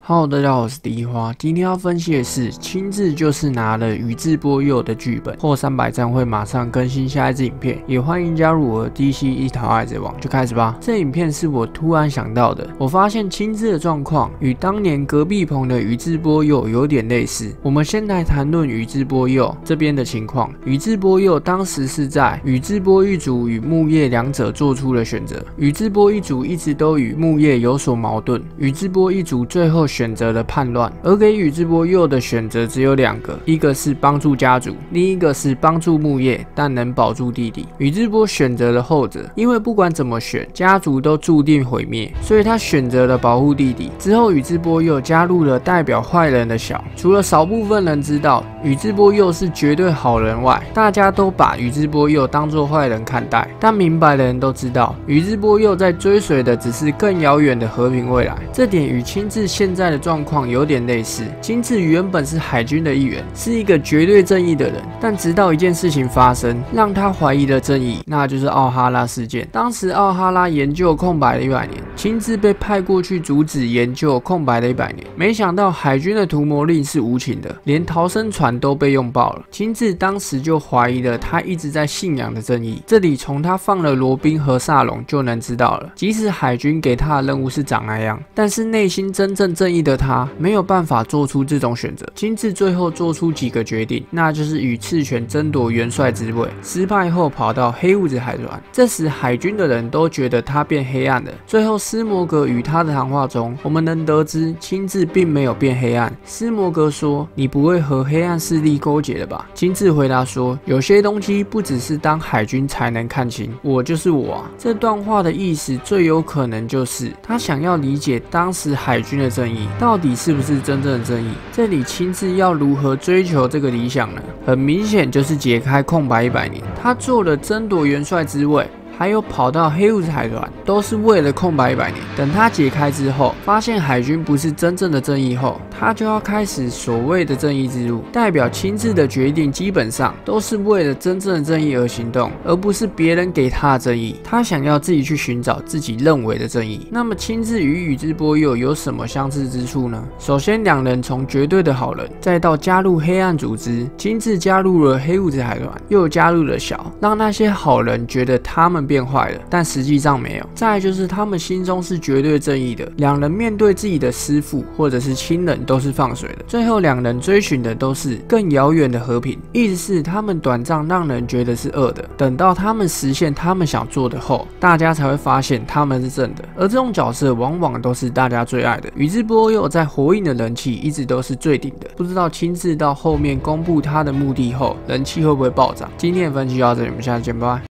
Hello， 大家好，我是迪花。今天要分析的是，青雉就是拿了宇智波鼬的剧本，破300赞会马上更新下一支影片，也欢迎加入我的 DC 一淘海贼王，就开始吧。这影片是我突然想到的，我发现青雉的状况与当年隔壁棚的宇智波鼬有点类似。我们先来谈论宇智波鼬这边的情况。宇智波鼬当时是在宇智波一族与木叶两者做出了选择，宇智波一族一直都与木叶有所矛盾，宇智波一族最后选择了叛乱，而给宇智波鼬的选择只有2个，一个是帮助家族，另一个是帮助木叶，但能保住弟弟。宇智波选择了后者，因为不管怎么选，家族都注定毁灭，所以他选择了保护弟弟。之后，宇智波鼬加入了代表坏人的小，除了少部分人知道宇智波鼬是绝对好人外，大家都把宇智波鼬当作坏人看待。但明白的人都知道，宇智波鼬在追随的只是更遥远的和平未来。这点与青雉现在的状况有点类似。青雉原本是海军的一员，是一个绝对正义的人，但直到一件事情发生，让他怀疑了正义，那就是奥哈拉事件。当时奥哈拉研究空白的100年，青雉被派过去阻止研究空白的100年。没想到海军的屠魔令是无情的，连逃生船都被用爆了。青雉当时就怀疑了他一直在信仰的正义。这里从他放了罗宾和萨隆就能知道了，即使海军给他的任务是长那样，但是内心真正正义的他没有办法做出这种选择。青雉最后做出几个决定，那就是与赤犬争夺元帅之位，失败后跑到黑屋子海船。这时海军的人都觉得他变黑暗了。最后斯摩格与他的谈话中，我们能得知青雉并没有变黑暗。斯摩格说：“你不会和黑暗势力勾结了吧？”青雉回答说：“有些东西不只是当海军才能看清，我就是我啊。”这段话的意思最有可能就是他想要理解当时海军的正义到底是不是真正的正义。这里青雉要如何追求这个理想呢？很明显就是解开空白100年。他做了争夺元帅之位，还有跑到黑屋子海船，都是为了空白100年。等他解开之后，发现海军不是真正的正义后，他就要开始所谓的正义之路。代表青雉的决定基本上都是为了真正的正义而行动，而不是别人给他的正义。他想要自己去寻找自己认为的正义。那么青雉与宇智波鼬有什么相似之处呢？首先，两人从绝对的好人，再到加入黑暗组织，青雉加入了黑屋子海船，又加入了小，让那些好人觉得他们变坏了，但实际上没有。再来就是他们心中是绝对正义的，两人面对自己的师父或者是亲人都是放水的。最后两人追寻的都是更遥远的和平，意思是他们短暂让人觉得是恶的，等到他们实现他们想做的后，大家才会发现他们是正的。而这种角色往往都是大家最爱的。宇智波鼬在火影的人气一直都是最顶的，不知道青雉到后面公布他的目的后，人气会不会暴涨？今天的分析就到这里，我们下次见，拜拜。